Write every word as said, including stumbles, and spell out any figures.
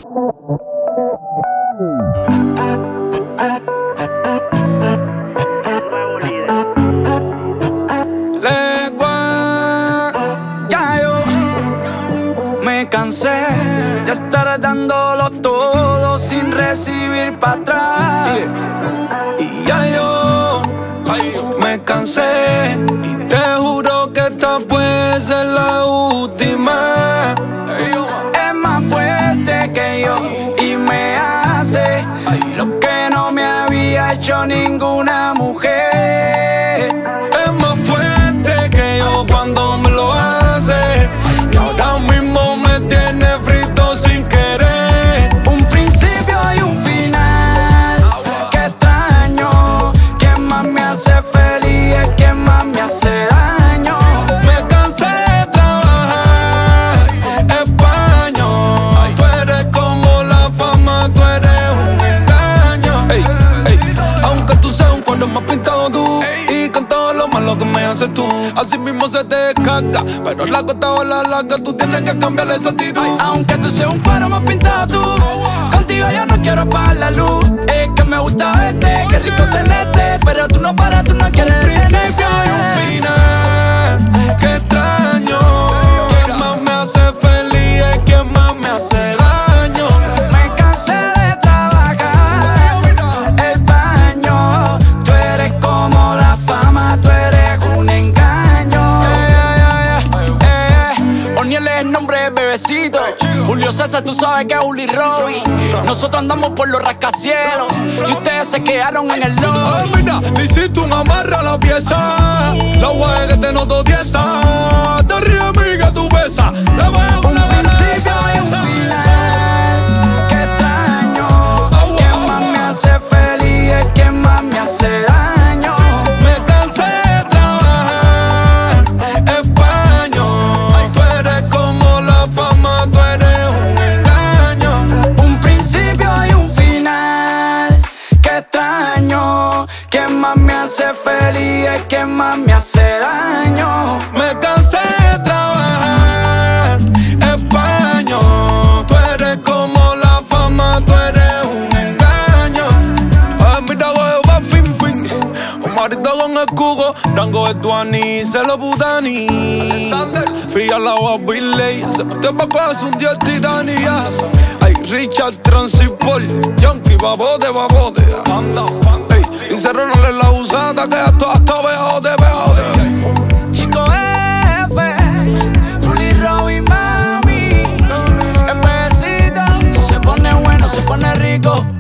Ya yo me cansé de estar dándolo todo sin recibir para atrás. Y ya yo me cansé y te juro que esta puede ser la última. Es más fuerte que yo y me hace lo que no me había hecho ninguna mujer. Es más fuerte que yo cuando me lo hace y ahora mismo me tiene frito sin querer. Un principio y un final, que extraño. Quien más me hace feliz es quien más me hace daño. Me cansé de trabajar, español. Tú eres como la fama, tú eres un engaño. Ey, ey. Aunque tú seas un cuerno más pintado tú y con todo lo malo que me haces tú, así mismo se te descarga. Pero la gota o la larga, tú tienes que cambiar esa actitud. Aunque tú seas un cuero más pintado tú, contigo yo no quiero apagar la luz. Es que me gusta verte, qué rico tenerte, pero tú no paras, tú no quieres. Un principio y un final, qué extraño. Quien más me hace feliz es quien más me hace daño. Me cansé de trabajar, el baño. Tú eres como la fama, tú eres un engaño. Yeah, yeah, yeah, yeah. Oniel es el nombre de bebecito. Julio César, tú sabes que es Juli Robbie. Nosotros andamos por los rascacielos y ustedes se quedaron en el lobby. Ay, mira, le hiciste un amarre a la pieza. La guay que te noto tiesa. Te ríes, amiga, tu pesa. Te veo con la principio y un final, qué extraño. Quien más me hace feliz es quien más me hace daño. Me cansé de trabajar, español. Tú eres como la fama, tú eres un engaño. Un principio y un final, qué extraño. Quien más me hace feliz es quien más me hace daño. Me cansé de trabajar, español. Tú eres como la fama, tú eres un engaño. Ay, mira, güey, va fin, fin. Omarito con el cubo, rango de tuani, se lo putani. Fría la agua, Billy, se pute pa' cojas un día Titania. Ay, Richard Transipol, Yankee, babote, babote. Ey, y cerrónale la usada que esto hasta bejote, bejote. Chico F, Juli Robbie, mami. El besito se pone bueno, se pone rico.